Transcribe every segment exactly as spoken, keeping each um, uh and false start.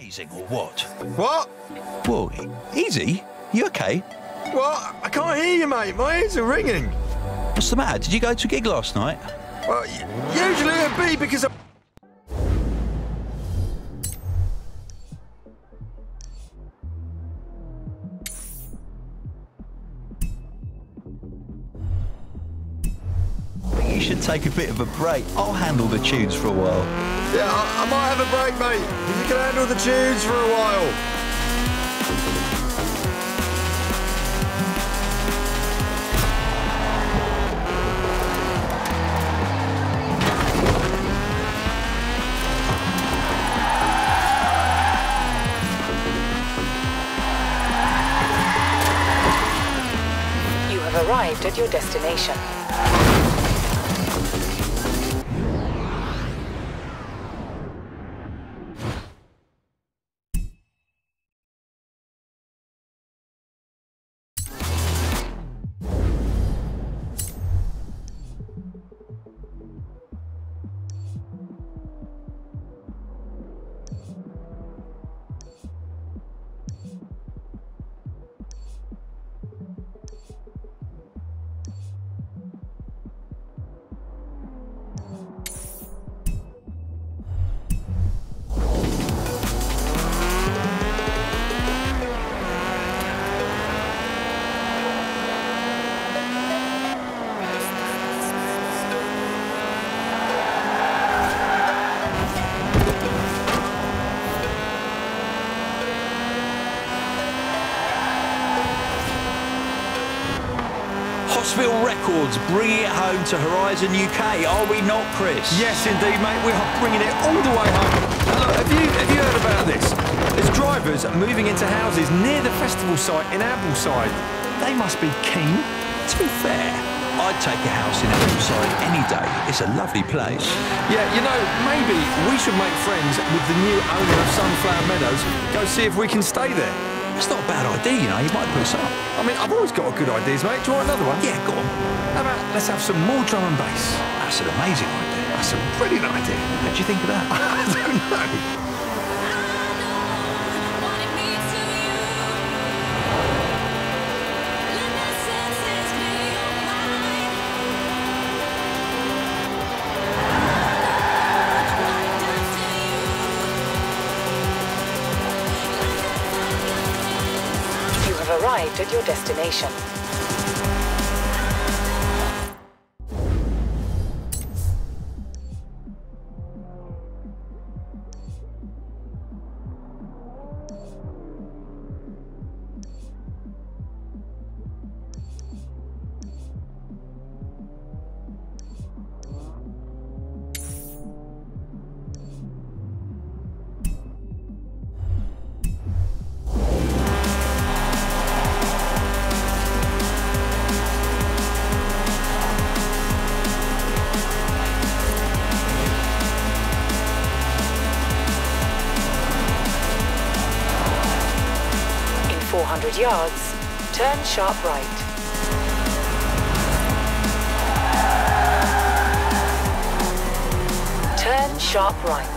amazing, or what? What? Whoa, e- easy. You okay? What? I can't hear you, mate. My ears are ringing. What's the matter? Did you go to a gig last night? Well, y- usually it'd be because I... I think you should take a bit of a break. I'll handle the tunes for a while. Yeah, I, I might have a break, mate. If you can handle the tunes for a while. You have arrived at your destination. Hospital Records, bringing it home to Horizon U K, are we not, Chris? Yes, indeed, mate. We are bringing it all the way home. Now, look, have you, have you heard about this? There's drivers moving into houses near the festival site in Ambleside. They must be keen. To be fair, I'd take a house in Ambleside any day. It's a lovely place. Yeah, you know, maybe we should make friends with the new owner of Sunflower Meadows. Go see if we can stay there. It's not a bad idea, you know. You might put us up. I mean, I've always got good ideas, mate. Do you want another one? Yeah, go on. How about let's have some more drum and bass? That's an amazing idea. That's a brilliant idea. What do you think of that? I don't know. Arrived at your destination. four hundred yards, turn sharp right. Turn sharp right.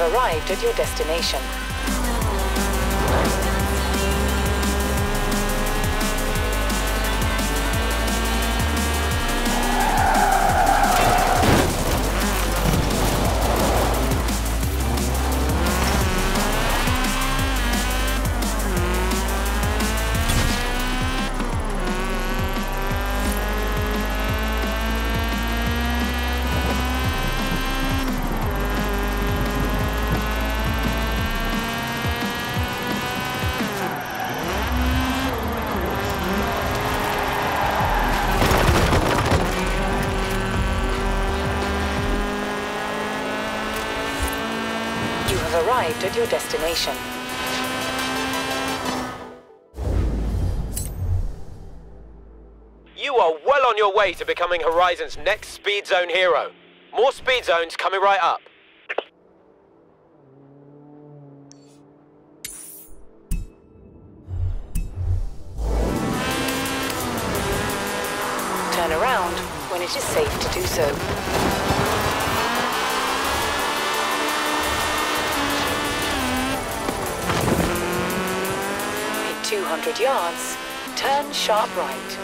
have arrived at your destination. Arrived at your destination. You are well on your way to becoming Horizon's next Speed Zone hero. More Speed Zones coming right up. Turn around when it is safe to do so. two hundred yards, turn sharp right.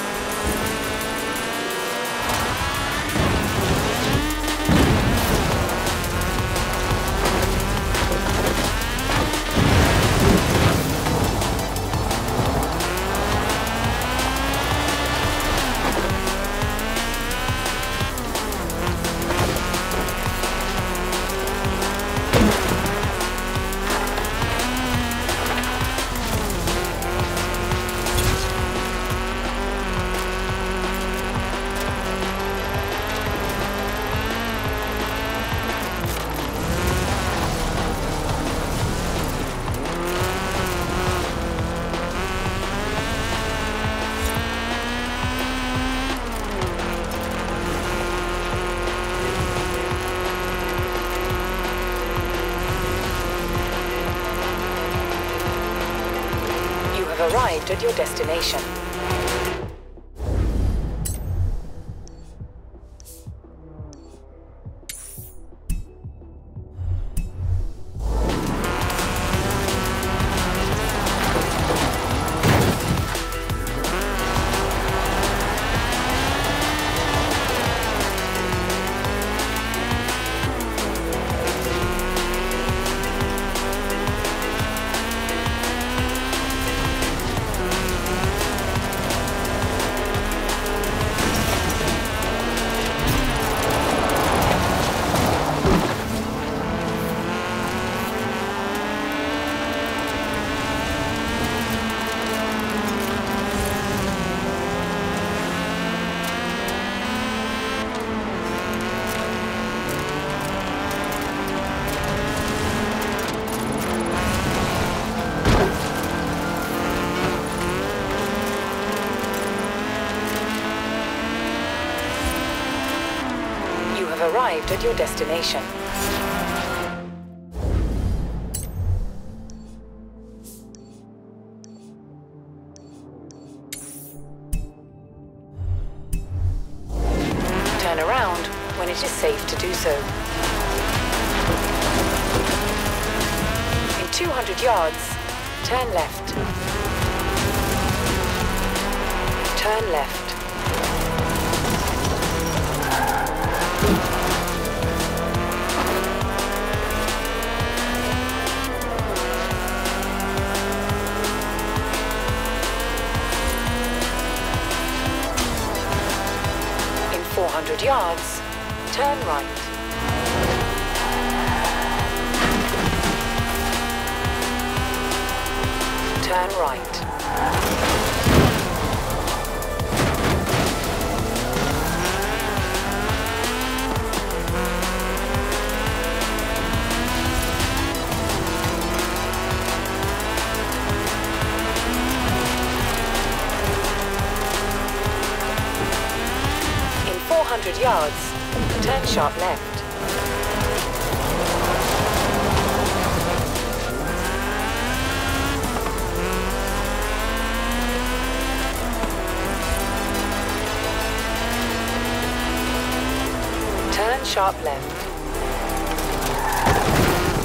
Arrived at your destination. Arrived at your destination. Turn around when it is safe to do so. In two hundred yards, turn left. Turn left. four hundred yards, turn right. Turn right. four hundred yards, turn sharp left. Turn sharp left.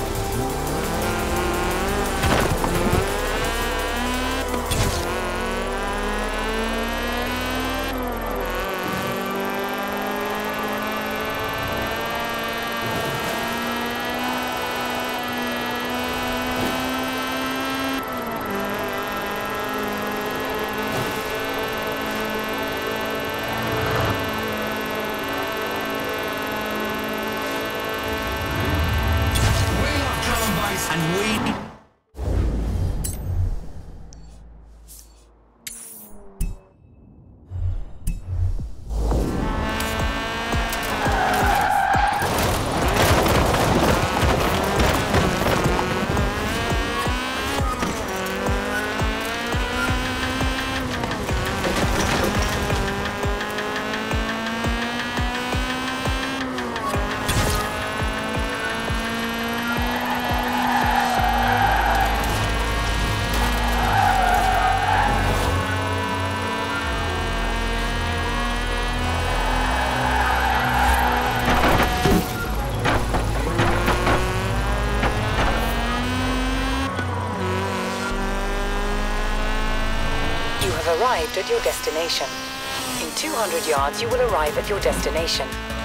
And we... You have arrived at your destination. In two hundred yards, you will arrive at your destination.